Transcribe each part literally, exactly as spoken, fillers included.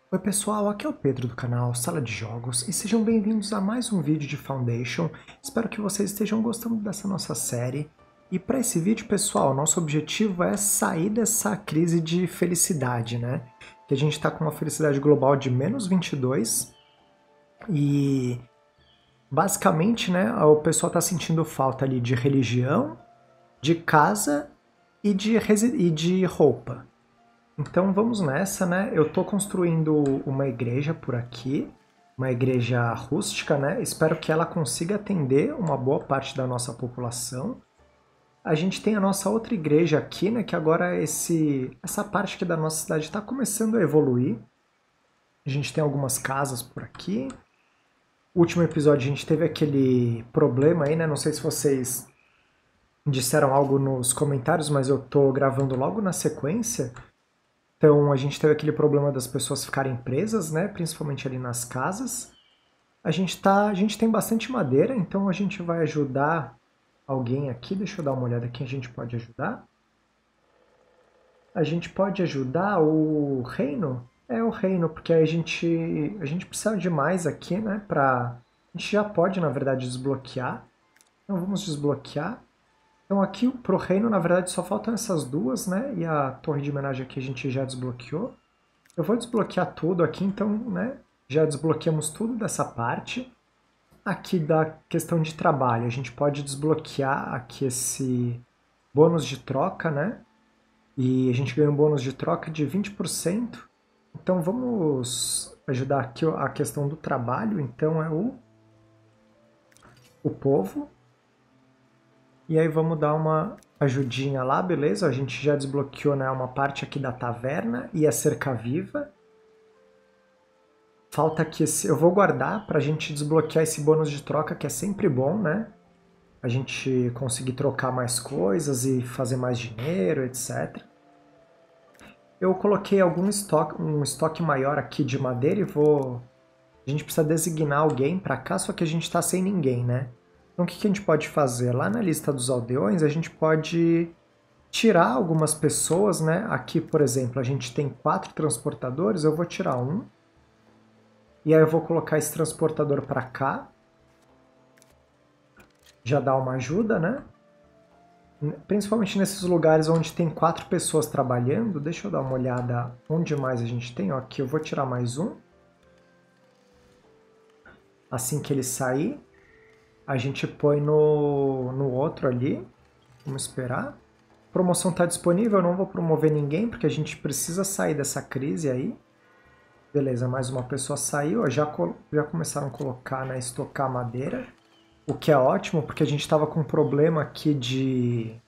Oi pessoal, aqui é o Pedro do canal Sala de Jogos e sejam bem-vindos a mais um vídeo de Foundation. Espero que vocês estejam gostando dessa nossa série. E para esse vídeo, pessoal, nosso objetivo é sair dessa crise de felicidade, né? Que a gente está com uma felicidade global de menos vinte e dois e basicamente, né, o pessoal está sentindo falta ali de religião, de casa e de, resi- e de roupa. Então vamos nessa, né? Eu estou construindo uma igreja por aqui, uma igreja rústica, né? Espero que ela consiga atender uma boa parte da nossa população. A gente tem a nossa outra igreja aqui, né? Que agora esse, essa parte aqui da nossa cidade está começando a evoluir. A gente tem algumas casas por aqui. No último episódio a gente teve aquele problema aí, né? Não sei se vocês disseram algo nos comentários, mas eu tô gravando logo na sequência. Então a gente teve aquele problema das pessoas ficarem presas, né? Principalmente ali nas casas. A gente tá, a gente tem bastante madeira, então a gente vai ajudar alguém aqui. Deixa eu dar uma olhada quem a gente pode ajudar. A gente pode ajudar o reino? É o reino, porque a gente a gente precisa de mais aqui, né? Pra, a gente já pode, na verdade, desbloquear. Então vamos desbloquear. Então aqui pro reino, na verdade, só faltam essas duas, né? E a torre de homenagem aqui a gente já desbloqueou. Eu vou desbloquear tudo aqui, então, né? Já desbloqueamos tudo dessa parte. Aqui da questão de trabalho, a gente pode desbloquear aqui esse bônus de troca, né? E a gente ganha um bônus de troca de vinte por cento. Então vamos ajudar aqui a questão do trabalho. Então é o, o povo. E aí vamos dar uma ajudinha lá, beleza? A gente já desbloqueou, né, uma parte aqui da taverna e a cerca viva. Falta aqui esse... Eu vou guardar pra gente desbloquear esse bônus de troca, que é sempre bom, né? A gente conseguir trocar mais coisas e fazer mais dinheiro, etcétera. Eu coloquei algum estoque, um estoque maior aqui de madeira e vou... A gente precisa designar alguém pra cá, só que a gente tá sem ninguém, né? Então o que que a gente pode fazer? Lá na lista dos aldeões, a gente pode tirar algumas pessoas, né? Aqui, por exemplo, a gente tem quatro transportadores, eu vou tirar um. E aí eu vou colocar esse transportador para cá. Já dá uma ajuda, né? Principalmente nesses lugares onde tem quatro pessoas trabalhando. Deixa eu dar uma olhada onde mais a gente tem. Ó, aqui eu vou tirar mais um. Assim que ele sair, a gente põe no, no outro ali. Vamos esperar. A promoção está disponível, eu não vou promover ninguém, porque a gente precisa sair dessa crise aí. Beleza, mais uma pessoa saiu, já, já começaram a colocar, né, estocar madeira, o que é ótimo, porque a gente estava com um problema aqui de...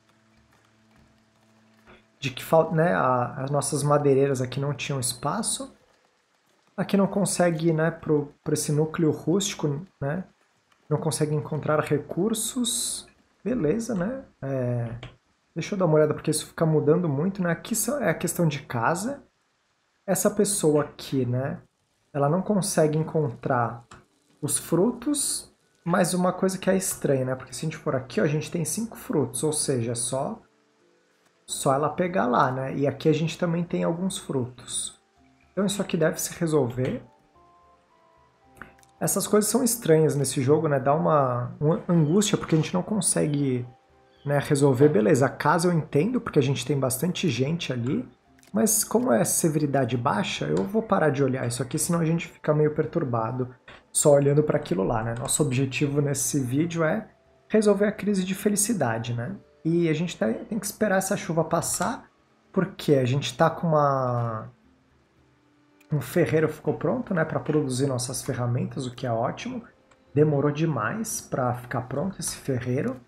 de que né, a, as nossas madeireiras aqui não tinham espaço. Aqui não consegue, né, para esse núcleo rústico, né, não consegue encontrar recursos. Beleza, né? É, deixa eu dar uma olhada, porque isso fica mudando muito, né? Aqui é a questão de casa. Essa pessoa aqui, né? Ela não consegue encontrar os frutos, mas uma coisa que é estranha, né? Porque se a gente for aqui, ó, a gente tem cinco frutos, ou seja, é só, só ela pegar lá, né? E aqui a gente também tem alguns frutos. Então isso aqui deve se resolver. Essas coisas são estranhas nesse jogo, né? Dá uma, uma angústia, porque a gente não consegue, né, resolver. Beleza, a casa eu entendo, porque a gente tem bastante gente ali. Mas como é severidade baixa, eu vou parar de olhar isso aqui, senão a gente fica meio perturbado só olhando para aquilo lá, né? Nosso objetivo nesse vídeo é resolver a crise de felicidade, né? E a gente tem que esperar essa chuva passar, porque a gente tá com uma... Um ferreiro ficou pronto, né, para produzir nossas ferramentas, o que é ótimo. Demorou demais para ficar pronto esse ferreiro.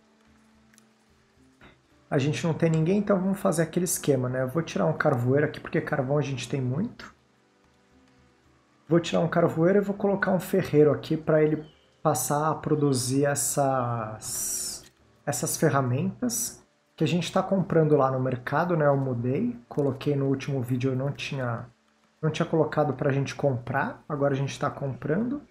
A gente não tem ninguém, então vamos fazer aquele esquema, né? Eu vou tirar um carvoeiro aqui, porque carvão a gente tem muito. Vou tirar um carvoeiro e vou colocar um ferreiro aqui para ele passar a produzir essas, essas ferramentas que a gente está comprando lá no mercado, né? Eu mudei, coloquei no último vídeo, eu não tinha, não tinha colocado para a gente comprar, agora a gente está comprando.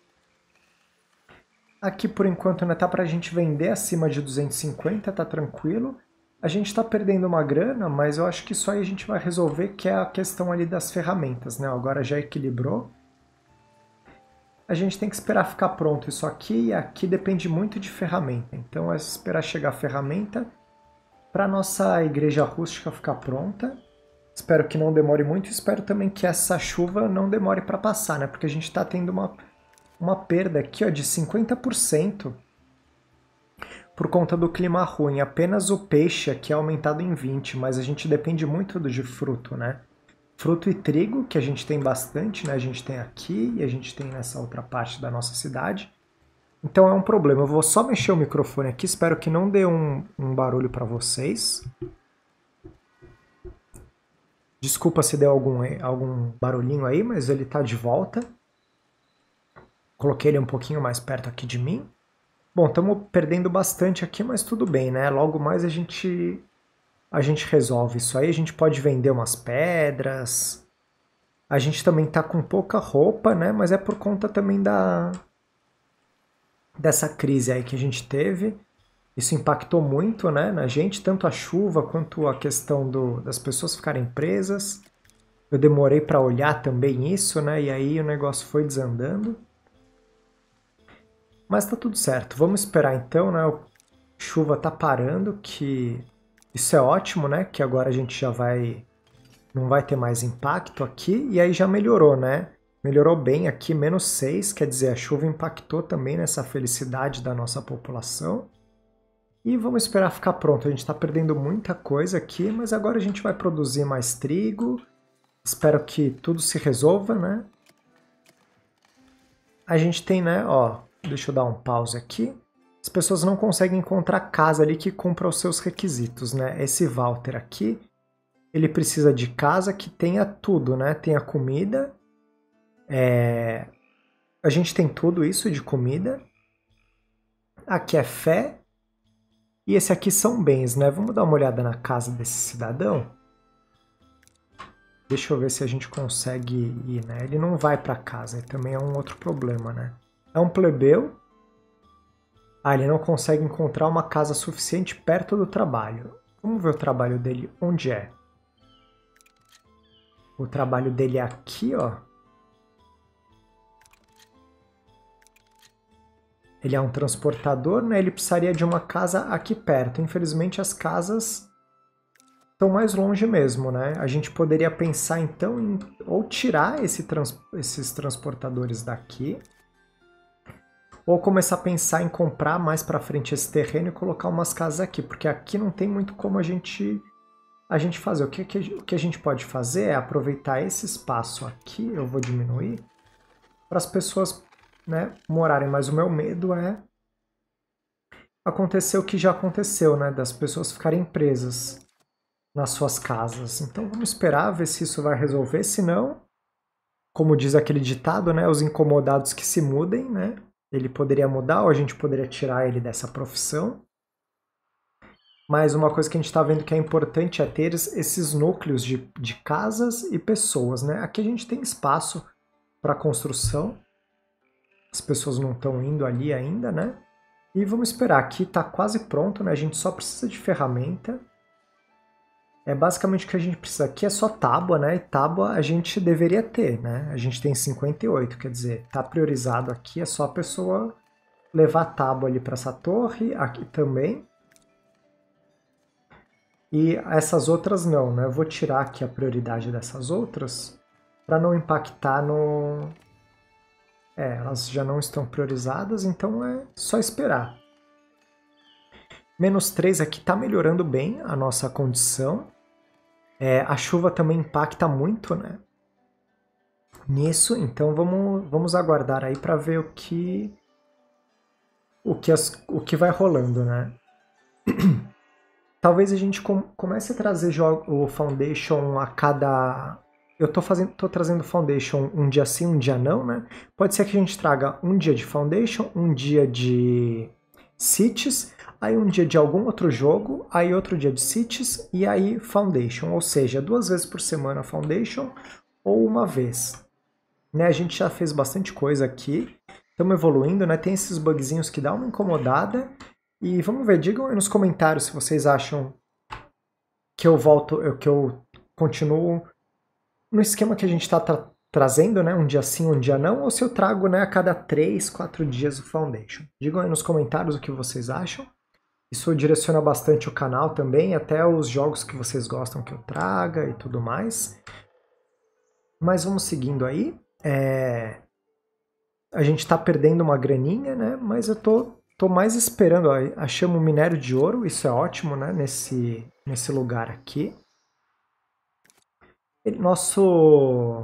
Aqui por enquanto ainda tá para a gente vender acima de duzentos e cinquenta, tá tranquilo. A gente está perdendo uma grana, mas eu acho que isso aí a gente vai resolver, que é a questão ali das ferramentas, né? Agora já equilibrou. A gente tem que esperar ficar pronto isso aqui, e aqui depende muito de ferramenta. Então é esperar chegar a ferramenta para nossa igreja rústica ficar pronta. Espero que não demore muito e espero também que essa chuva não demore para passar, né? Porque a gente está tendo uma, uma perda aqui, ó, de cinquenta por cento por conta do clima ruim. Apenas o peixe aqui é aumentado em vinte por cento, mas a gente depende muito do de fruto, né? Fruto e trigo, que a gente tem bastante, né? A gente tem aqui e a gente tem nessa outra parte da nossa cidade. Então é um problema. Eu vou só mexer o microfone aqui, espero que não dê um, um barulho para vocês. Desculpa se deu algum, algum barulhinho aí, mas ele tá de volta. Coloquei ele um pouquinho mais perto aqui de mim. Bom, estamos perdendo bastante aqui, mas tudo bem, né? Logo mais a gente, a gente resolve isso aí. A gente pode vender umas pedras. A gente também tá com pouca roupa, né? Mas é por conta também da dessa crise aí que a gente teve. Isso impactou muito, né, na gente, tanto a chuva quanto a questão do, das pessoas ficarem presas. Eu demorei para olhar também isso, né, e aí o negócio foi desandando. Mas tá tudo certo. Vamos esperar então, né? A chuva tá parando, que isso é ótimo, né? Que agora a gente já vai não vai ter mais impacto aqui e aí já melhorou, né? Melhorou bem aqui, menos seis, quer dizer, a chuva impactou também nessa felicidade da nossa população. E vamos esperar ficar pronto. A gente está perdendo muita coisa aqui, mas agora a gente vai produzir mais trigo. Espero que tudo se resolva, né? A gente tem, né, ó, deixa eu dar um pause aqui. As pessoas não conseguem encontrar casa ali que cumpra os seus requisitos, né? Esse Walter aqui, ele precisa de casa que tenha tudo, né? Tenha comida. É... A gente tem tudo isso de comida. Aqui é fé. E esse aqui são bens, né? Vamos dar uma olhada na casa desse cidadão. Deixa eu ver se a gente consegue ir, né? Ele não vai para casa, também é um outro problema, né? É um plebeu. Ah, ele não consegue encontrar uma casa suficiente perto do trabalho. Vamos ver o trabalho dele onde é. O trabalho dele é aqui, ó. Ele é um transportador, né? Ele precisaria de uma casa aqui perto. Infelizmente as casas estão mais longe mesmo, né? A gente poderia pensar então em ou tirar esse trans, esses transportadores daqui, ou começar a pensar em comprar mais para frente esse terreno e colocar umas casas aqui, porque aqui não tem muito como a gente a gente fazer. O que, o que a gente pode fazer é aproveitar esse espaço aqui, eu vou diminuir, para as pessoas, né, morarem, mas o meu medo é acontecer o que já aconteceu, né, das pessoas ficarem presas nas suas casas. Então vamos esperar ver se isso vai resolver, se não, como diz aquele ditado, né, os incomodados que se mudem, né, ele poderia mudar ou a gente poderia tirar ele dessa profissão. Mas uma coisa que a gente está vendo que é importante é ter esses núcleos de, de casas e pessoas, né. Aqui a gente tem espaço para construção. As pessoas não estão indo ali ainda, né? E vamos esperar. Aqui está quase pronto, né? A gente só precisa de ferramenta. É basicamente o que a gente precisa aqui é só tábua, né? E tábua a gente deveria ter, né? A gente tem cinquenta e oito, quer dizer, está priorizado aqui, é só a pessoa levar tábua ali para essa torre, aqui também. E essas outras não, né? Eu vou tirar aqui a prioridade dessas outras para não impactar no... É, elas já não estão priorizadas, então é só esperar. Menos três aqui está melhorando bem a nossa condição. É, a chuva também impacta muito, né, nisso, então vamos, vamos aguardar aí para ver o que, o, que as, o que vai rolando, né. Talvez a gente com, comece a trazer o Foundation a cada... Eu tô, fazendo, tô trazendo Foundation um dia sim, um dia não, né? Pode ser que a gente traga um dia de Foundation, um dia de Cities, aí um dia de algum outro jogo, aí outro dia de Cities e aí Foundation. Ou seja, duas vezes por semana Foundation ou uma vez. Né? A gente já fez bastante coisa aqui, estamos evoluindo, né? Tem esses bugzinhos que dá uma incomodada. E vamos ver, digam aí nos comentários se vocês acham que eu volto, eu, que eu continuo no esquema que a gente está tra trazendo, né? Um dia sim, um dia não, ou se eu trago, né, a cada três, quatro dias o Foundation. Digam aí nos comentários o que vocês acham. Isso direciona bastante o canal também, até os jogos que vocês gostam que eu traga e tudo mais. Mas vamos seguindo aí. É... A gente está perdendo uma graninha, né? Mas eu tô, tô mais esperando. Ó, achamos um minério de ouro, isso é ótimo, né? Nesse, nesse lugar aqui. Ele, nosso...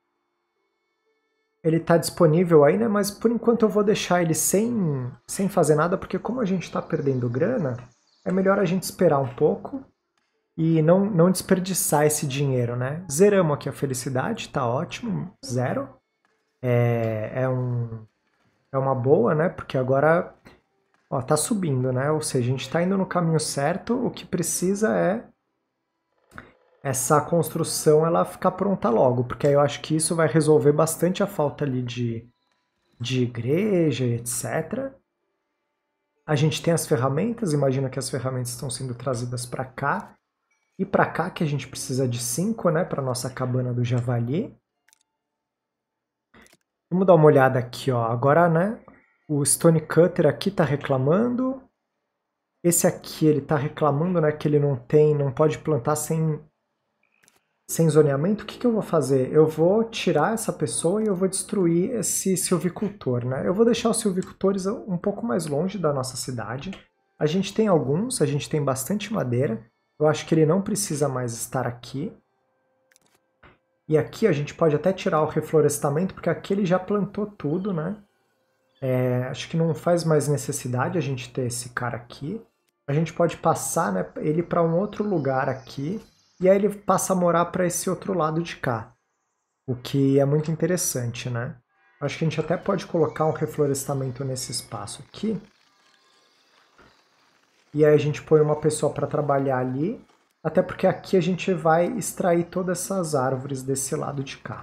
Ele está disponível aí, né? Mas por enquanto eu vou deixar ele sem, sem fazer nada, porque como a gente está perdendo grana, é melhor a gente esperar um pouco e não, não desperdiçar esse dinheiro, né? Zeramos aqui a felicidade, tá ótimo, zero. É, é, um, é uma boa, né? Porque agora ó, tá subindo, né? Ou seja, a gente está indo no caminho certo, o que precisa é essa construção ela ficar pronta logo, porque aí eu acho que isso vai resolver bastante a falta ali de, de igreja, etcétera. A gente tem as ferramentas, imagina que as ferramentas estão sendo trazidas para cá, e para cá que a gente precisa de cinco, né, para nossa cabana do javali. Vamos dar uma olhada aqui, ó. Agora, né, o Stone Cutter aqui está reclamando. Esse aqui ele está reclamando, né, que ele não tem, não pode plantar sem sem zoneamento. O que, que eu vou fazer? Eu vou tirar essa pessoa e eu vou destruir esse silvicultor, né? Eu vou deixar os silvicultores um pouco mais longe da nossa cidade. A gente tem alguns, a gente tem bastante madeira. Eu acho que ele não precisa mais estar aqui. E aqui a gente pode até tirar o reflorestamento, porque aqui ele já plantou tudo, né? É, acho que não faz mais necessidade a gente ter esse cara aqui. A gente pode passar, né, ele para um outro lugar aqui. E aí ele passa a morar para esse outro lado de cá, o que é muito interessante, né? Acho que a gente até pode colocar um reflorestamento nesse espaço aqui. E aí a gente põe uma pessoa para trabalhar ali, até porque aqui a gente vai extrair todas essas árvores desse lado de cá.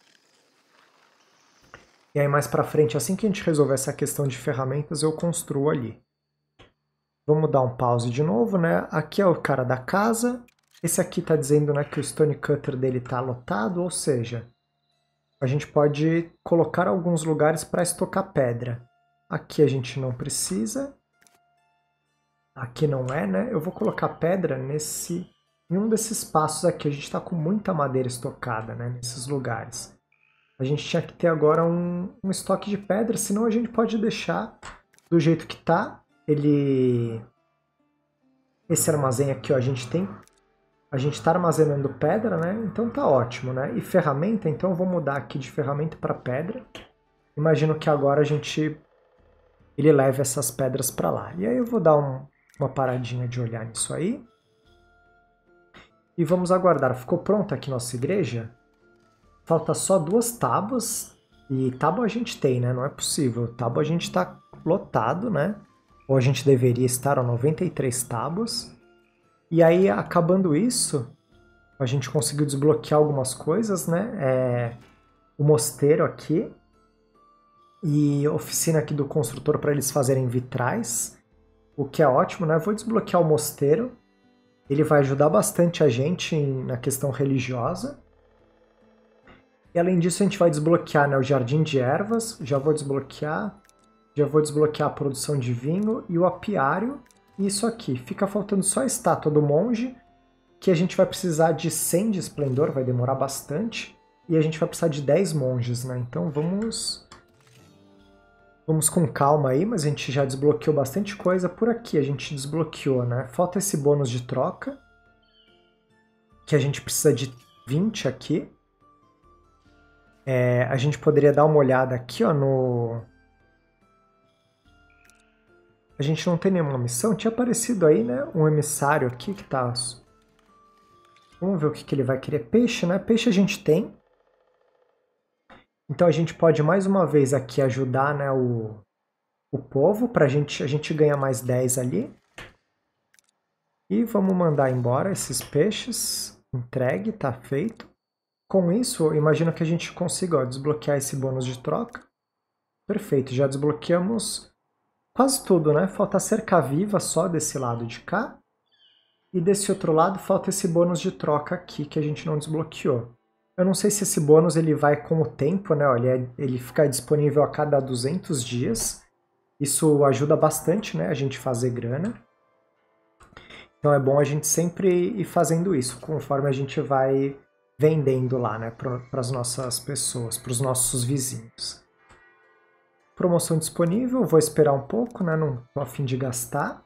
E aí mais para frente, assim que a gente resolver essa questão de ferramentas, eu construo ali. Vamos dar um pause de novo, né? Aqui é o cara da casa. Esse aqui está dizendo, né, que o Stone Cutter dele está lotado, ou seja, a gente pode colocar alguns lugares para estocar pedra. Aqui a gente não precisa. Aqui não é, né? Eu vou colocar pedra nesse, em um desses espaços aqui. A gente está com muita madeira estocada, né, nesses lugares. A gente tinha que ter agora um, um estoque de pedra, senão a gente pode deixar do jeito que está. Ele... Esse armazém aqui, ó, a gente tem... A gente está armazenando pedra, né? Então tá ótimo, né? E ferramenta, então eu vou mudar aqui de ferramenta para pedra. Imagino que agora a gente... Ele leve essas pedras para lá. E aí eu vou dar um, uma paradinha de olhar nisso aí. E vamos aguardar. Ficou pronta aqui nossa igreja? Falta só duas tábuas. E tábua a gente tem, né? Não é possível. Tábua a gente está lotado, né? Ou a gente deveria estar a noventa e três tábuas. E aí, acabando isso, a gente conseguiu desbloquear algumas coisas, né? É, o mosteiro aqui e a oficina aqui do construtor para eles fazerem vitrais, o que é ótimo, né? Vou desbloquear o mosteiro, ele vai ajudar bastante a gente em, na questão religiosa. E além disso, a gente vai desbloquear, né, o Jardim de Ervas, já vou desbloquear, já vou desbloquear a produção de vinho e o apiário. Isso aqui, fica faltando só a estátua do monge, que a gente vai precisar de cem de esplendor, vai demorar bastante, e a gente vai precisar de dez monges, né? Então vamos vamos com calma aí, mas a gente já desbloqueou bastante coisa. Por aqui a gente desbloqueou, né? Falta esse bônus de troca, que a gente precisa de vinte aqui. É, a gente poderia dar uma olhada aqui, ó, no... A gente não tem nenhuma missão. Tinha aparecido aí, né, um emissário aqui que tá... Vamos ver o que, que ele vai querer. Peixe, né? Peixe a gente tem. Então a gente pode mais uma vez aqui ajudar, né, o, o povo pra gente, a gente ganhar mais dez ali. E vamos mandar embora esses peixes. Entregue, tá feito. Com isso, eu imagino que a gente consiga, ó, desbloquear esse bônus de troca. Perfeito, já desbloqueamos quase tudo, né? Falta cerca viva só desse lado de cá. E desse outro lado falta esse bônus de troca aqui que a gente não desbloqueou. Eu não sei se esse bônus ele vai com o tempo, né? Olha, ele fica disponível a cada duzentos dias. Isso ajuda bastante, né? A gente fazer grana. Então é bom a gente sempre ir fazendo isso, conforme a gente vai vendendo lá, né? Para as nossas pessoas, para os nossos vizinhos. Promoção disponível, vou esperar um pouco, né? Não tô a fim de gastar.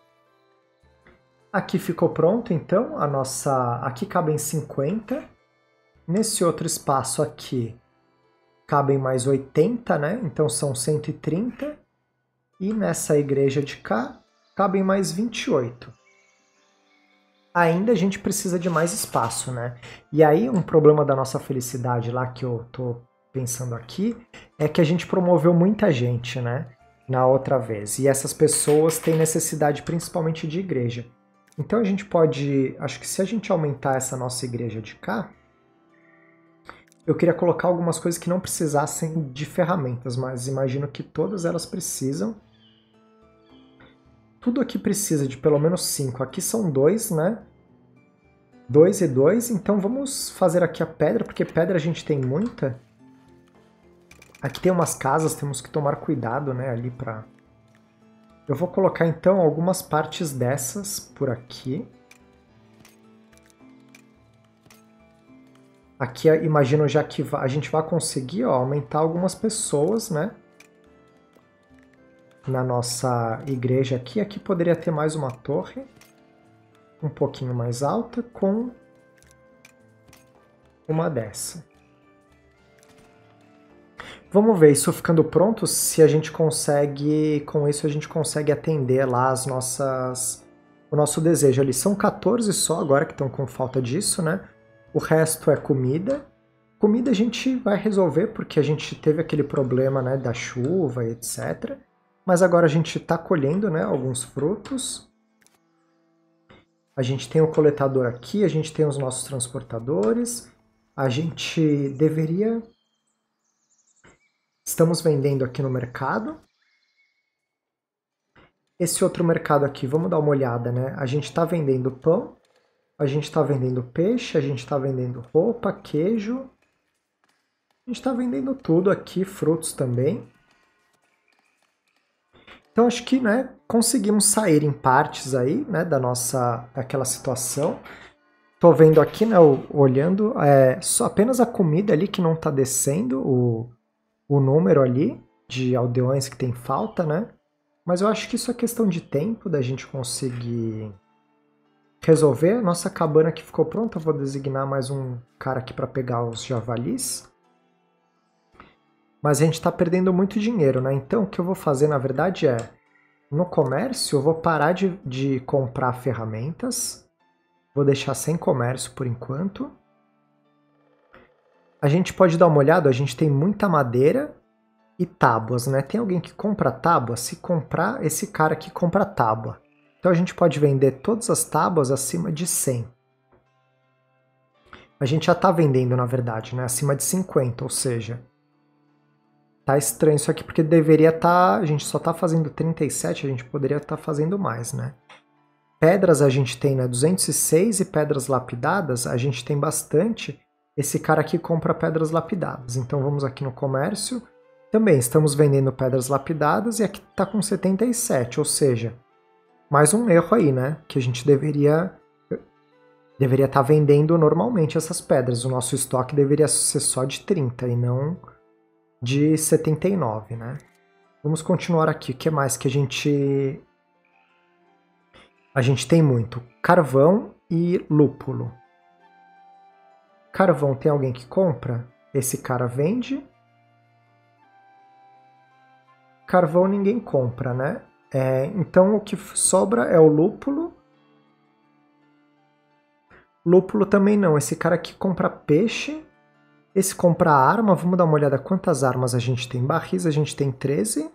Aqui ficou pronto, então, a nossa... Aqui cabem cinquenta. Nesse outro espaço aqui, cabem mais oitenta, né? Então são cento e trinta. E nessa igreja de cá, cabem mais vinte e oito. Ainda a gente precisa de mais espaço, né? E aí um problema da nossa felicidade lá, que eu tô pensando aqui, é que a gente promoveu muita gente, né? Na outra vez. E essas pessoas têm necessidade principalmente de igreja. Então a gente pode... Acho que se a gente aumentar essa nossa igreja de cá, eu queria colocar algumas coisas que não precisassem de ferramentas, mas imagino que todas elas precisam. Tudo aqui precisa de pelo menos cinco. Aqui são dois, né? dois e dois. Então vamos fazer aqui a pedra, porque pedra a gente tem muita. Aqui tem umas casas, temos que tomar cuidado, né? Ali pra... Eu vou colocar então algumas partes dessas por aqui. Aqui imagino já que a gente vai conseguir, ó, aumentar algumas pessoas, né? Na nossa igreja aqui. Aqui poderia ter mais uma torre. Um pouquinho mais alta, com uma dessa. Vamos ver isso ficando pronto, se a gente consegue, com isso a gente consegue atender lá as nossas, o nosso desejo ali. São quatorze só agora que estão com falta disso, né? O resto é comida. Comida a gente vai resolver porque a gente teve aquele problema, né, da chuva e etcétera. Mas agora a gente está colhendo, né, alguns frutos. A gente tem o coletador aqui, a gente tem os nossos transportadores. A gente deveria... Estamos vendendo aqui no mercado. Esse outro mercado aqui, vamos dar uma olhada, né? A gente está vendendo pão, a gente está vendendo peixe, a gente está vendendo roupa, queijo. A gente está vendendo tudo aqui, frutos também. Então acho que, né, conseguimos sair em partes aí, né, da nossa, daquela situação. Tô vendo aqui, né, olhando, é só apenas a comida ali que não está descendo, o o número ali de aldeões que tem falta, né? Mas eu acho que isso é questão de tempo da gente conseguir resolver. Nossa cabana aqui ficou pronta, eu vou designar mais um cara aqui para pegar os javalis. Mas a gente está perdendo muito dinheiro, né? Então o que eu vou fazer, na verdade, é... No comércio, eu vou parar de, de comprar ferramentas. Vou deixar sem comércio por enquanto. A gente pode dar uma olhada, a gente tem muita madeira e tábuas, né? Tem alguém que compra tábua? Se comprar, esse cara aqui compra tábua. Então a gente pode vender todas as tábuas acima de cem. A gente já está vendendo, na verdade, né? Acima de cinquenta, ou seja... Tá estranho isso aqui, porque deveria estar... Tá, a gente só está fazendo trinta e sete, a gente poderia estar tá fazendo mais, né? Pedras a gente tem, né? duzentos e seis e pedras lapidadas a gente tem bastante... Esse cara aqui compra pedras lapidadas. Então vamos aqui no comércio. Também estamos vendendo pedras lapidadas e aqui está com setenta e sete, ou seja, mais um erro aí, né? Que a gente deveria deveria estar tá vendendo normalmente essas pedras. O nosso estoque deveria ser só de trinta e não de setenta e nove, né? Vamos continuar aqui. O que mais que a gente... A gente tem muito carvão e lúpulo. Carvão tem alguém que compra? Esse cara vende. Carvão ninguém compra, né? É, então o que sobra é o lúpulo. Lúpulo também não. Esse cara aqui compra peixe. Esse compra arma. Vamos dar uma olhada quantas armas a gente tem. Barris a gente tem treze.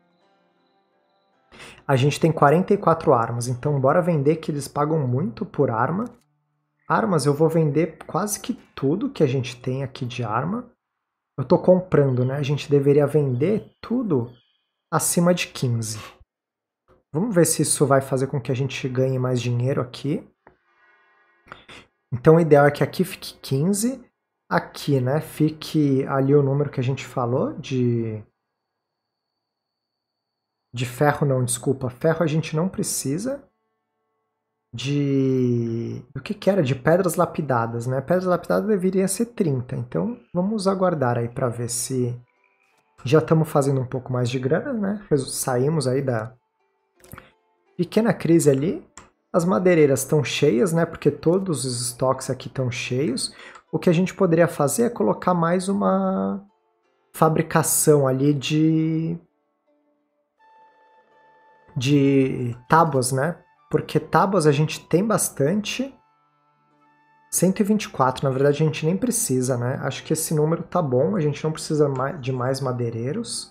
A gente tem quarenta e quatro armas. Então bora vender que eles pagam muito por arma. Armas eu vou vender quase que tudo que a gente tem aqui de arma. Eu estou comprando, né? A gente deveria vender tudo acima de quinze. Vamos ver se isso vai fazer com que a gente ganhe mais dinheiro aqui. Então o ideal é que aqui fique quinze, aqui, né, fique ali o número que a gente falou de... De ferro não, desculpa, ferro a gente não precisa. De... O que que era? De pedras lapidadas, né? Pedras lapidadas deveria ser trinta, então vamos aguardar aí para ver se... Já estamos fazendo um pouco mais de grana, né? Saímos aí da pequena crise ali. As madeireiras estão cheias, né? Porque todos os estoques aqui estão cheios. O que a gente poderia fazer é colocar mais uma fabricação ali de... de tábuas, né? Porque tábuas a gente tem bastante. cento e vinte e quatro, na verdade a gente nem precisa, né? Acho que esse número tá bom, a gente não precisa de mais madeireiros.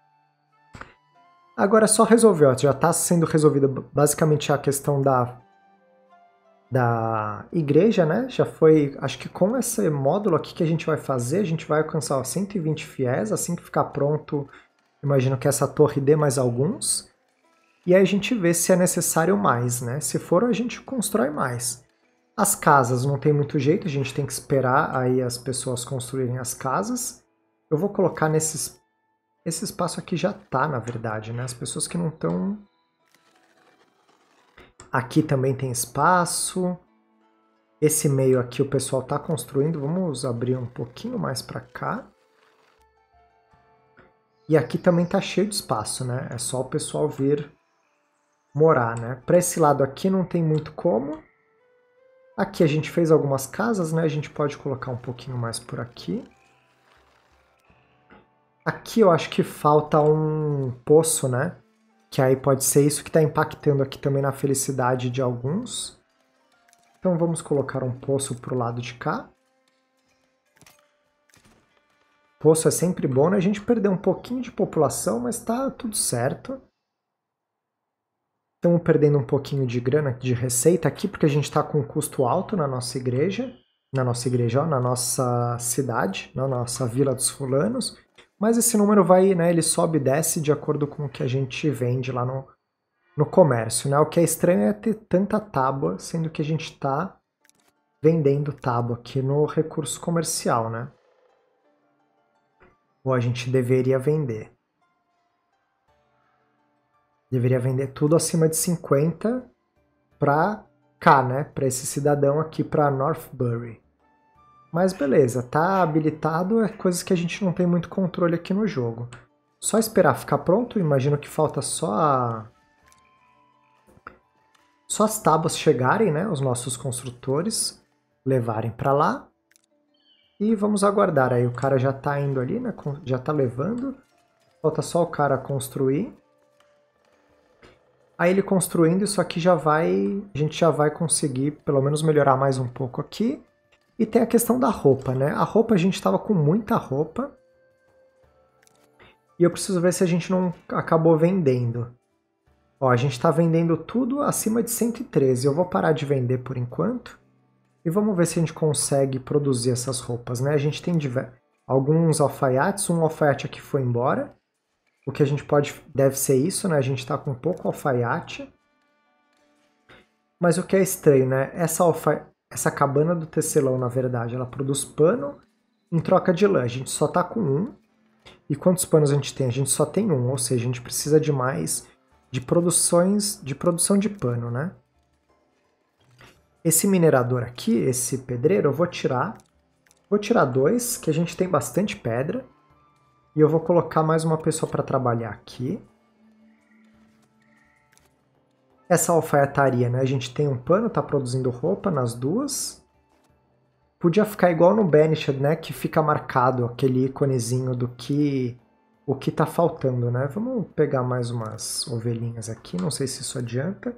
Agora é só resolver, ó, já está sendo resolvida basicamente a questão da, da igreja, né? Já foi, acho que com esse módulo aqui que a gente vai fazer, a gente vai alcançar ó, cento e vinte fiéis, assim que ficar pronto, imagino que essa torre dê mais alguns. E aí a gente vê se é necessário mais, né? Se for, a gente constrói mais. As casas não tem muito jeito, a gente tem que esperar aí as pessoas construírem as casas. Eu vou colocar nesses... Esse espaço aqui já tá, na verdade, né? As pessoas que não estão... Aqui também tem espaço. Esse meio aqui o pessoal tá construindo. Vamos abrir um pouquinho mais para cá. E aqui também tá cheio de espaço, né? É só o pessoal vir morar, né? Para esse lado aqui não tem muito como. Aqui a gente fez algumas casas, né? A gente pode colocar um pouquinho mais por aqui. Aqui eu acho que falta um poço, né? Que aí pode ser isso que está impactando aqui também na felicidade de alguns. Então vamos colocar um poço para o lado de cá. Poço é sempre bom, né? A gente perdeu um pouquinho de população, mas tá tudo certo. Estamos perdendo um pouquinho de grana, de receita aqui, porque a gente está com um custo alto na nossa igreja. Na nossa igreja, ó, na nossa cidade, na nossa Vila dos Fulanos. Mas esse número vai, né, ele sobe e desce de acordo com o que a gente vende lá no, no comércio, né? O que é estranho é ter tanta tábua, sendo que a gente está vendendo tábua aqui no recurso comercial, né? Ou a gente deveria vender. Deveria vender tudo acima de cinquenta para cá, né? Para esse cidadão aqui, para Northbury. Mas beleza, tá habilitado, é coisas que a gente não tem muito controle aqui no jogo. Só esperar ficar pronto, imagino que falta só a... Só as tábuas chegarem, né, os nossos construtores levarem para lá. E vamos aguardar aí, o cara já tá indo ali, né, já tá levando. Falta só o cara construir. Aí ele construindo, isso aqui já vai... A gente já vai conseguir pelo menos melhorar mais um pouco aqui. E tem a questão da roupa, né? A roupa, a gente estava com muita roupa. E eu preciso ver se a gente não acabou vendendo. Ó, a gente está vendendo tudo acima de cento e treze. Eu vou parar de vender por enquanto. E vamos ver se a gente consegue produzir essas roupas, né? A gente tem diver... alguns alfaiates. Um alfaiate aqui foi embora. O que a gente pode... Deve ser isso, né? A gente está com pouco alfaiate. Mas o que é estranho, né? Essa alfaiate... Essa cabana do tecelão, na verdade, ela produz pano em troca de lã. A gente só tá com um. E quantos panos a gente tem? A gente só tem um, ou seja, a gente precisa de mais de produções de produção de pano, né? Esse minerador aqui, esse pedreiro, eu vou tirar. Vou tirar dois, que a gente tem bastante pedra. E eu vou colocar mais uma pessoa para trabalhar aqui. Essa alfaiataria, né? A gente tem um pano, tá produzindo roupa nas duas. Podia ficar igual no Banished, né? Que fica marcado aquele íconezinho do que... o que tá faltando, né? Vamos pegar mais umas ovelhinhas aqui, não sei se isso adianta.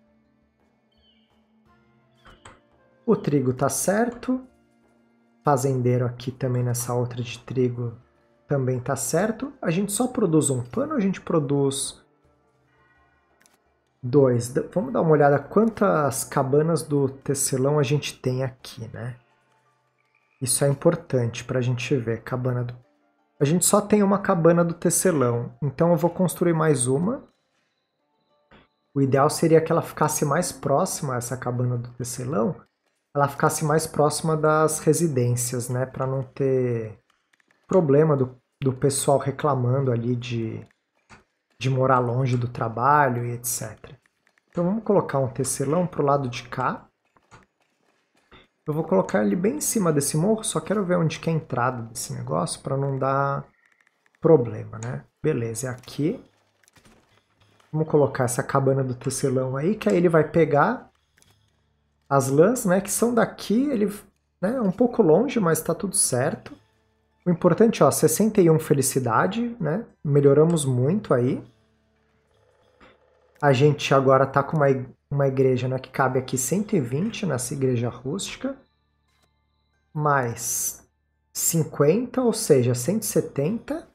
O trigo tá certo. Fazendeiro aqui também nessa outra de trigo também tá certo. A gente só produz um pano ou a gente produz... dois. Vamos dar uma olhada quantas cabanas do tecelão a gente tem aqui, né? Isso é importante para a gente ver. Cabana do... A gente só tem uma cabana do tecelão, então eu vou construir mais uma. O ideal seria que ela ficasse mais próxima a essa cabana do tecelão, ela ficasse mais próxima das residências, né? Para não ter problema do, do pessoal reclamando ali de, de morar longe do trabalho e etcétera. Então vamos colocar um tecelão para o lado de cá. Eu vou colocar ele bem em cima desse morro, só quero ver onde que é a entrada desse negócio para não dar problema, né? Beleza, é aqui. Vamos colocar essa cabana do tecelão aí, que aí ele vai pegar as lãs, né, que são daqui, ele, né, é um pouco longe, mas está tudo certo. O importante, ó, sessenta e um felicidade, né? Melhoramos muito aí. A gente agora tá com uma, uma igreja, né, que cabe aqui cento e vinte nessa igreja rústica. Mais cinquenta, ou seja, cento e setenta.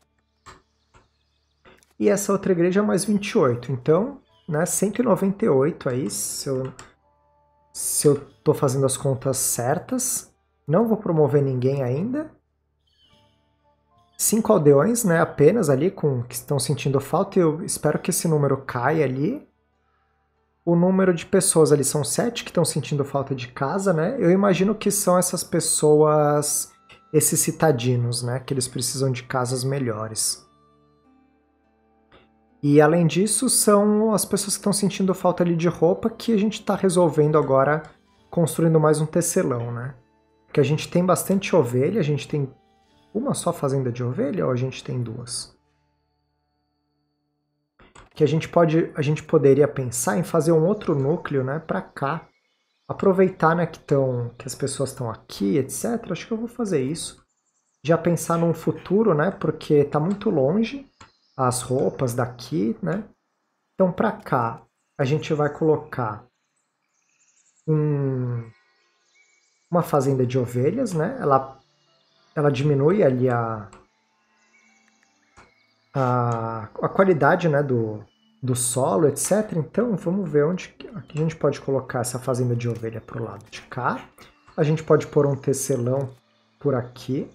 E essa outra igreja mais vinte e oito. Então, né, cento e noventa e oito aí, se eu, se eu tô fazendo as contas certas. Não vou promover ninguém ainda. Cinco aldeões, né, apenas ali, com, que estão sentindo falta, e eu espero que esse número caia ali. O número de pessoas ali são sete que estão sentindo falta de casa, né? Eu imagino que são essas pessoas, esses citadinos, né, que eles precisam de casas melhores. E além disso, são as pessoas que estão sentindo falta ali de roupa que a gente está resolvendo agora, construindo mais um tecelão, né? Porque a gente tem bastante ovelha, a gente tem uma só fazenda de ovelha ou a gente tem duas? Que a gente pode, a gente poderia pensar em fazer um outro núcleo, né, para cá. Aproveitar, né, que, tão, que as pessoas estão aqui, etcétera. Acho que eu vou fazer isso. Já pensar num futuro, né, porque está muito longe as roupas daqui, né? Então para cá a gente vai colocar um, uma fazenda de ovelhas, né? Ela ela diminui ali a, a, a qualidade, né, do, do solo, etcétera. Então vamos ver onde a gente pode colocar essa fazenda de ovelha para o lado de cá. A gente pode pôr um tecelão por aqui.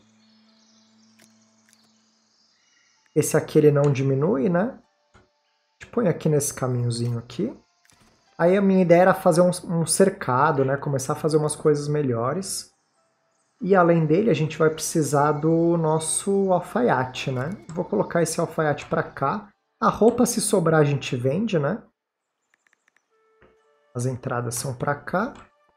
Esse aqui ele não diminui, né? A gente põe aqui nesse caminhozinho aqui. Aí a minha ideia era fazer um, um cercado, né? Começar a fazer umas coisas melhores. E além dele, a gente vai precisar do nosso alfaiate, né? Vou colocar esse alfaiate para cá. A roupa, se sobrar, a gente vende, né? As entradas são para cá.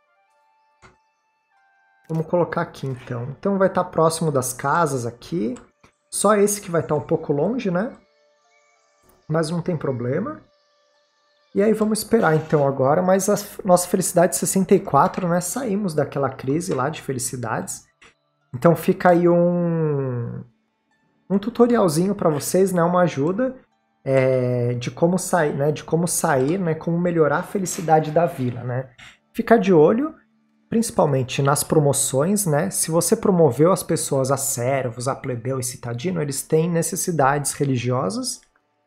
Vamos colocar aqui, então. Então vai estar próximo das casas aqui. Só esse que vai estar um pouco longe, né? Mas não tem problema. E aí vamos esperar, então, agora. Mas a nossa felicidade sessenta e quatro, né? Saímos daquela crise lá de felicidades. Então fica aí um, um tutorialzinho para vocês, né? Uma ajuda é, de como sair, né? De como sair, né? Como melhorar a felicidade da vila, né? Ficar de olho, principalmente nas promoções, né? Se você promoveu as pessoas a servos, a plebeu e citadino, eles têm necessidades religiosas,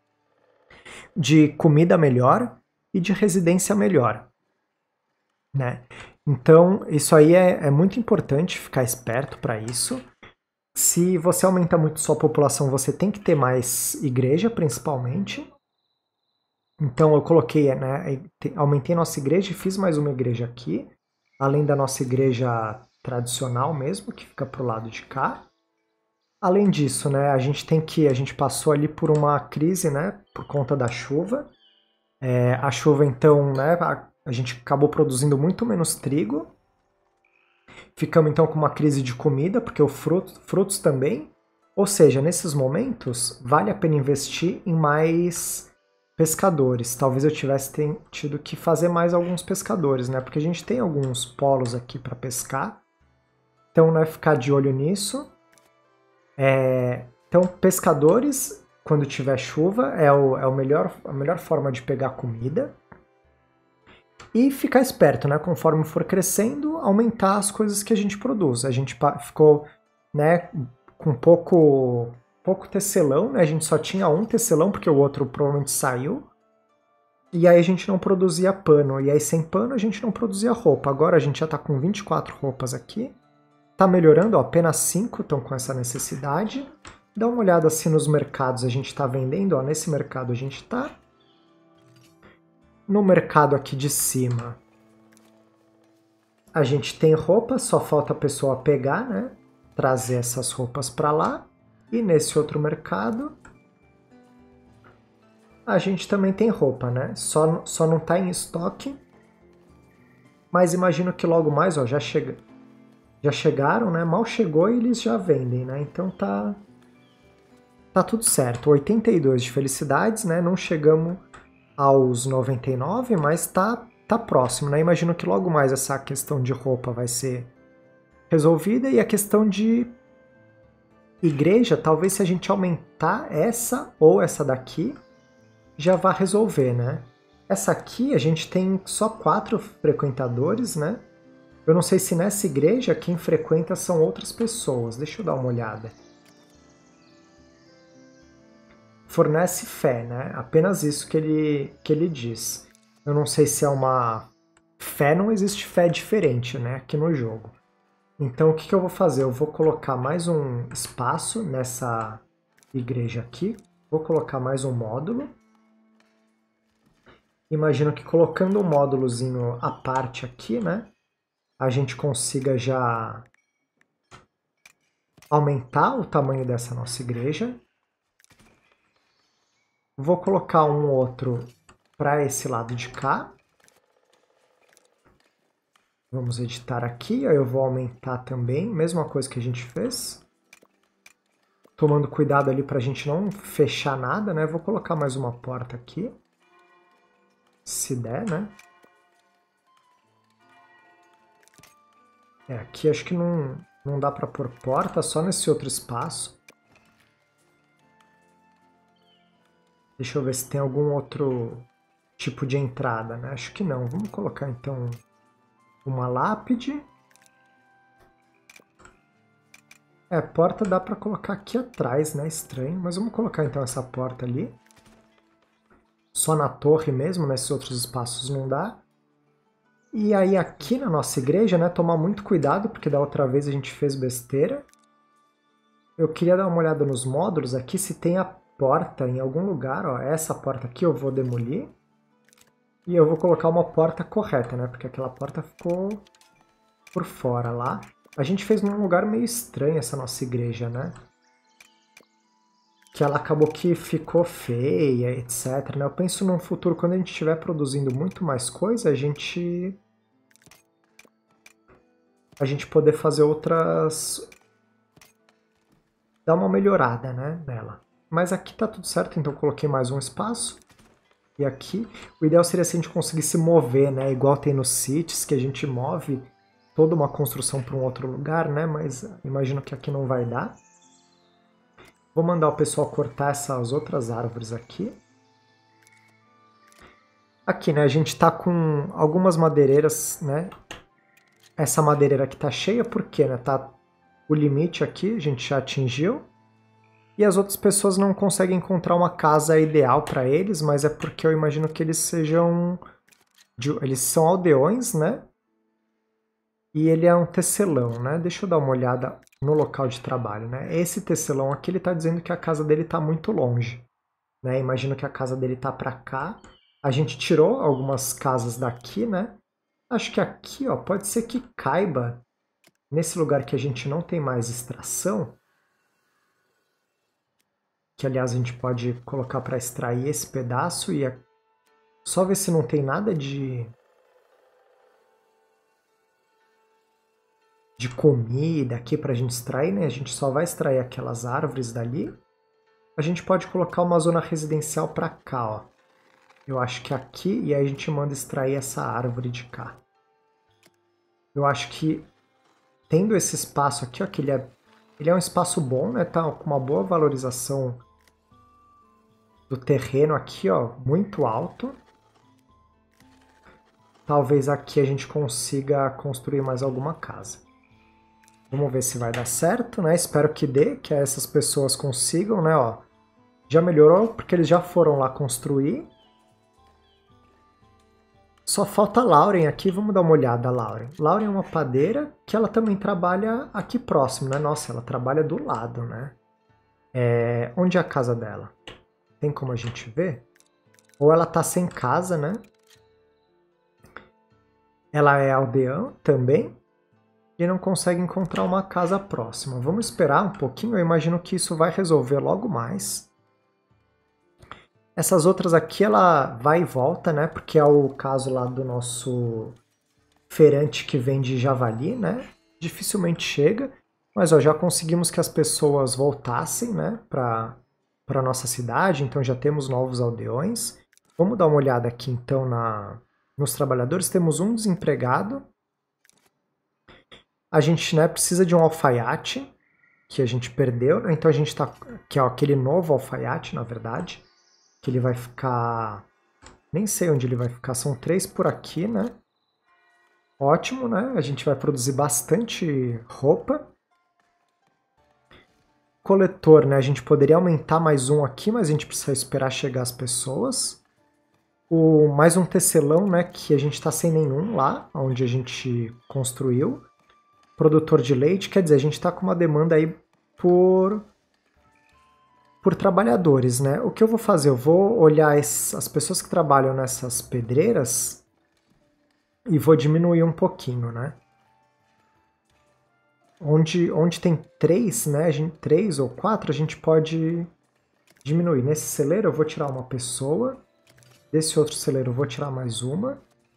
de comida melhor e de residência melhor, né? Então, isso aí é, é muito importante ficar esperto para isso. Se você aumenta muito sua população, você tem que ter mais igreja, principalmente. Então, eu coloquei, né? Aumentei nossa igreja e fiz mais uma igreja aqui, além da nossa igreja tradicional mesmo, que fica pro lado de cá. Além disso, né, a gente tem que, a gente passou ali por uma crise, né, por conta da chuva. É, a chuva, então, né, a, a gente acabou produzindo muito menos trigo. Ficamos, então, com uma crise de comida, porque o fruto, frutos também. Ou seja, nesses momentos, vale a pena investir em mais pescadores. Talvez eu tivesse tido que fazer mais alguns pescadores, né, porque a gente tem alguns polos aqui para pescar. Então, né, ficar de olho nisso. É, então, pescadores, quando tiver chuva, é, o, é o melhor, a melhor forma de pegar comida. E ficar esperto, né? Conforme for crescendo, aumentar as coisas que a gente produz. A gente ficou, né, com pouco, pouco tecelão, né? A gente só tinha um tecelão, porque o outro provavelmente saiu. E aí a gente não produzia pano. E aí sem pano a gente não produzia roupa. Agora a gente já está com vinte e quatro roupas aqui. Tá melhorando, ó, apenas cinco estão com essa necessidade. Dá uma olhada assim nos mercados, a gente está vendendo, ó, nesse mercado a gente está. No mercado aqui de cima, A gente tem roupa, só falta a pessoa pegar, né? Trazer essas roupas para lá. E nesse outro mercado, a gente também tem roupa, né? Só, só não está em estoque. Mas imagino que logo mais, ó, já, chega, já chegaram, né? Mal chegou e eles já vendem, né? Então tá, tá tudo certo. oitenta e dois de felicidades, né? Não chegamos aos noventa e nove, mas tá, tá próximo, né? Imagino que logo mais essa questão de roupa vai ser resolvida e a questão de igreja, talvez se a gente aumentar essa ou essa daqui, já vai resolver, né? Essa aqui a gente tem só quatro frequentadores, né? Eu não sei se nessa igreja quem frequenta são outras pessoas. Deixa eu dar uma olhada. Fornece fé, né? Apenas isso que ele, que ele diz. Eu não sei se é uma... Fé, não existe fé diferente, né? Aqui no jogo. Então o que, que eu vou fazer? Eu vou colocar mais um espaço nessa igreja aqui. Vou colocar mais um módulo. Imagino que colocando um módulozinho à parte aqui, né? A gente consiga já aumentar o tamanho dessa nossa igreja. Vou colocar um outro para esse lado de cá. Vamos editar aqui, aí eu vou aumentar também, mesma coisa que a gente fez. Tomando cuidado ali para a gente não fechar nada, né? Vou colocar mais uma porta aqui. Se der, né? É, aqui acho que não, não dá para pôr porta, só nesse outro espaço. Deixa eu ver se tem algum outro tipo de entrada, né? Acho que não. Vamos colocar então uma lápide. É, porta dá para colocar aqui atrás, né? Estranho, mas vamos colocar então essa porta ali. Só na torre mesmo, nesses outros espaços não dá. E aí aqui na nossa igreja, né? Tomar muito cuidado, porque da outra vez a gente fez besteira. Eu queria dar uma olhada nos módulos aqui, se tem a porta em algum lugar, ó. Essa porta aqui eu vou demolir. E eu vou colocar uma porta correta, né? Porque aquela porta ficou por fora lá. A gente fez num lugar meio estranho essa nossa igreja, né? Que ela acabou que ficou feia, etcétera. Né? Eu penso num futuro, quando a gente estiver produzindo muito mais coisa, a gente... A gente poder fazer outras... Dar uma melhorada, né, nela. Mas aqui tá tudo certo, então eu coloquei mais um espaço. E aqui, o ideal seria se a gente conseguisse mover, né? Igual tem nos cities, que a gente move toda uma construção para um outro lugar, né? Mas imagino que aqui não vai dar. Vou mandar o pessoal cortar essas outras árvores aqui. Aqui, né? A gente tá com algumas madeireiras, né? Essa madeireira aqui tá cheia, por quê, né? Tá o limite aqui, a gente já atingiu. E as outras pessoas não conseguem encontrar uma casa ideal para eles, mas é porque eu imagino que eles sejam... Eles são aldeões, né? E ele é um tecelão, né? Deixa eu dar uma olhada no local de trabalho, né? Esse tecelão aqui, ele está dizendo que a casa dele está muito longe, né? Imagino que a casa dele está para cá. A gente tirou algumas casas daqui, né? Acho que aqui, ó, pode ser que caiba nesse lugar que a gente não tem mais extração. Que, aliás, a gente pode colocar para extrair esse pedaço e é só ver se não tem nada de... de comida aqui para a gente extrair, né? A gente só vai extrair aquelas árvores dali. A gente pode colocar uma zona residencial para cá, ó. Eu acho que aqui, e aí a gente manda extrair essa árvore de cá. Eu acho que tendo esse espaço aqui, ó, que ele é, ele é um espaço bom, né? Tá com uma boa valorização do terreno aqui, ó, muito alto. Talvez aqui a gente consiga construir mais alguma casa. Vamos ver se vai dar certo, né? Espero que dê, que essas pessoas consigam, né? Ó, já melhorou porque eles já foram lá construir. Só falta a Lauren aqui, vamos dar uma olhada, Lauren. Lauren é uma padeira que ela também trabalha aqui próximo, né? Nossa, ela trabalha do lado, né? É... Onde é a casa dela? Tem como a gente ver? Ou ela tá sem casa, né? ela é aldeã também e não consegue encontrar uma casa próxima. Vamos esperar um pouquinho, eu imagino que isso vai resolver logo mais. Essas outras aqui, ela vai e volta, né? Porque é o caso lá do nosso feirante que vende javali, né? Dificilmente chega, mas ó, já conseguimos que as pessoas voltassem, né? Para para nossa cidade, então já temos novos aldeões. Vamos dar uma olhada aqui então na, nos trabalhadores. Temos um desempregado. A gente, né, precisa de um alfaiate, que a gente perdeu, né? Então a gente tá... que é aquele novo alfaiate, na verdade. Que ele vai ficar... nem sei onde ele vai ficar, são três por aqui, né? Ótimo, né? A gente vai produzir bastante roupa. Coletor, né? A gente poderia aumentar mais um aqui, mas a gente precisa esperar chegar as pessoas. O, mais um tecelão, né? Que a gente está sem nenhum lá, onde a gente construiu. Produtor de leite, quer dizer, a gente está com uma demanda aí por, por trabalhadores, né? O que eu vou fazer? Eu vou olhar es, as pessoas que trabalham nessas pedreiras e vou diminuir um pouquinho, né? Onde, onde tem três, né? A gente, três ou quatro, a gente pode diminuir. Nesse celeiro eu vou tirar uma pessoa. Desse outro celeiro eu vou tirar mais uma.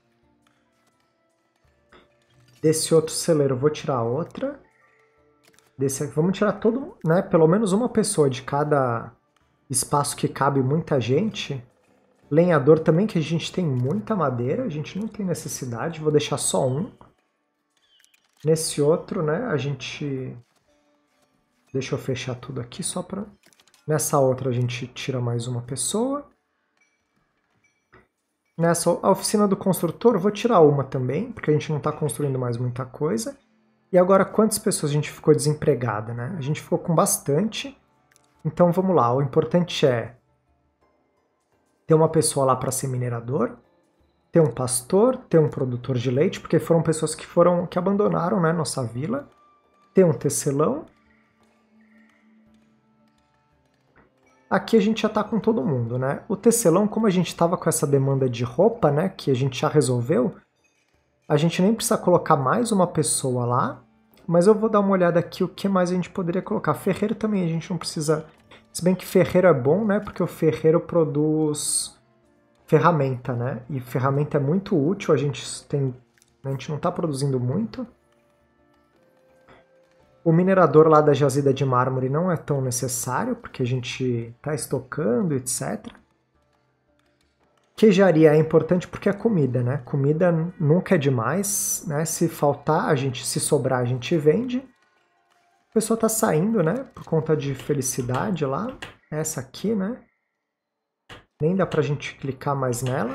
Desse outro celeiro eu vou tirar outra. Desse aqui, vamos tirar todo, né? Pelo menos uma pessoa de cada espaço que cabe muita gente. Lenhador também, que a gente tem muita madeira. A gente não tem necessidade. Vou deixar só um. Nesse outro, né? A gente... deixa eu fechar tudo aqui só para... Nessa outra a gente tira mais uma pessoa. Nessa a oficina do construtor, eu vou tirar uma também, porque a gente não está construindo mais muita coisa. E agora, quantas pessoas a gente ficou desempregada, né? A gente ficou com bastante. Então, vamos lá. O importante é ter uma pessoa lá para ser minerador, ter um pastor, ter um produtor de leite, porque foram pessoas que foram que abandonaram, né, nossa vila. Ter um tecelão. Aqui a gente já está com todo mundo, né? O tecelão, como a gente estava com essa demanda de roupa, né, que a gente já resolveu, a gente nem precisa colocar mais uma pessoa lá, mas eu vou dar uma olhada aqui o que mais a gente poderia colocar. Ferreiro também a gente não precisa... Se bem que ferreiro é bom, né, porque o ferreiro produz ferramenta, né? E ferramenta é muito útil, a gente, tem... a gente não está produzindo muito. O minerador lá da jazida de mármore não é tão necessário, porque a gente está estocando, etcétera. Queijaria é importante porque é comida, né? Comida nunca é demais, né? Se faltar, a gente, se sobrar, a gente vende. A pessoa está saindo, né? Por conta de felicidade lá. Essa aqui, né? Nem dá pra gente clicar mais nela.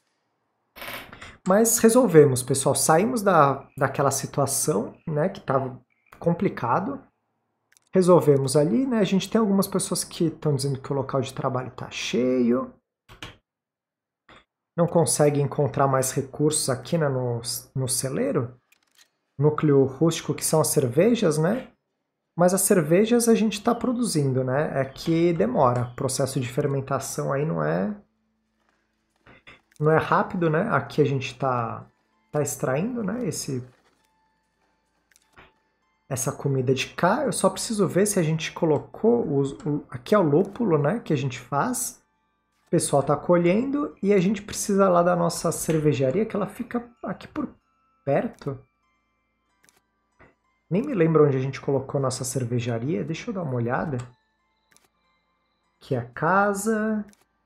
Mas resolvemos, pessoal. Saímos da, daquela situação, né? Que estava complicado. Resolvemos ali, né? A gente tem algumas pessoas que estão dizendo que o local de trabalho está cheio. Não consegue encontrar mais recursos aqui, né, no, no celeiro. Núcleo rústico, que são as cervejas, né? Mas as cervejas a gente está produzindo, né? É que demora. O processo de fermentação aí não é... não é rápido, né? Aqui a gente está tá extraindo, né? Esse... essa comida de cá. Eu só preciso ver se a gente colocou... Os, o, aqui é o lúpulo, né? Que a gente faz. O pessoal está colhendo e a gente precisa lá da nossa cervejaria, que ela fica aqui por perto. Nem me lembro onde a gente colocou nossa cervejaria. Deixa eu dar uma olhada. Aqui é a casa.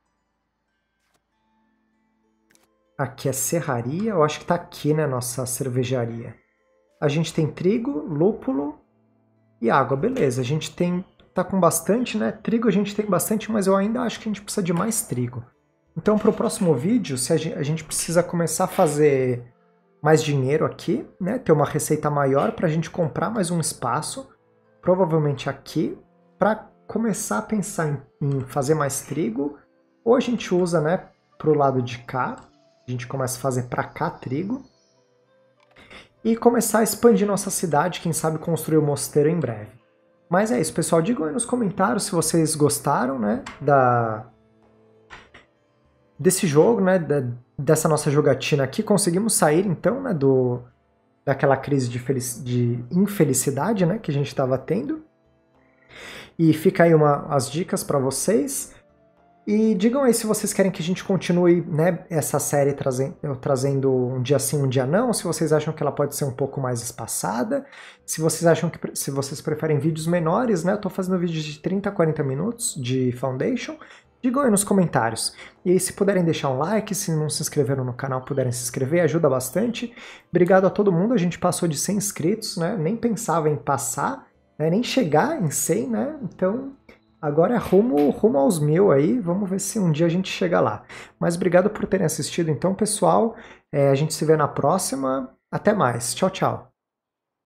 Aqui é serraria. Eu acho que está aqui, né, nossa cervejaria. A gente tem trigo, lúpulo e água. Beleza, a gente tem... tá com bastante, né? Trigo a gente tem bastante, mas eu ainda acho que a gente precisa de mais trigo. Então, para o próximo vídeo, se a gente, a gente precisa começar a fazer mais dinheiro aqui, né? Ter uma receita maior para a gente comprar mais um espaço, provavelmente aqui, para começar a pensar em, em fazer mais trigo. Ou a gente usa, né, para o lado de cá, a gente começa a fazer para cá trigo. E começar a expandir nossa cidade, quem sabe construir um mosteiro em breve. Mas é isso, pessoal. Digam aí nos comentários se vocês gostaram, né, da, desse jogo, né, da, dessa nossa jogatina aqui, conseguimos sair então, né, do, daquela crise de, de infelicidade, né, que a gente estava tendo. E fica aí uma, as dicas para vocês. E digam aí se vocês querem que a gente continue, né, essa série trazendo, trazendo um dia sim, um dia não, se vocês acham que ela pode ser um pouco mais espaçada, se vocês acham que se vocês preferem vídeos menores, né, eu tô fazendo vídeos de trinta a quarenta minutos de Foundation, digam aí nos comentários. E aí se puderem deixar um like, se não se inscreveram no canal puderem se inscrever, ajuda bastante. Obrigado a todo mundo, a gente passou de cem inscritos, né, nem pensava em passar, né, nem chegar em cem, né, então... Agora é rumo, rumo aos mil aí, vamos ver se um dia a gente chega lá. Mas obrigado por terem assistido então, pessoal. É, a gente se vê na próxima. Até mais. Tchau, tchau.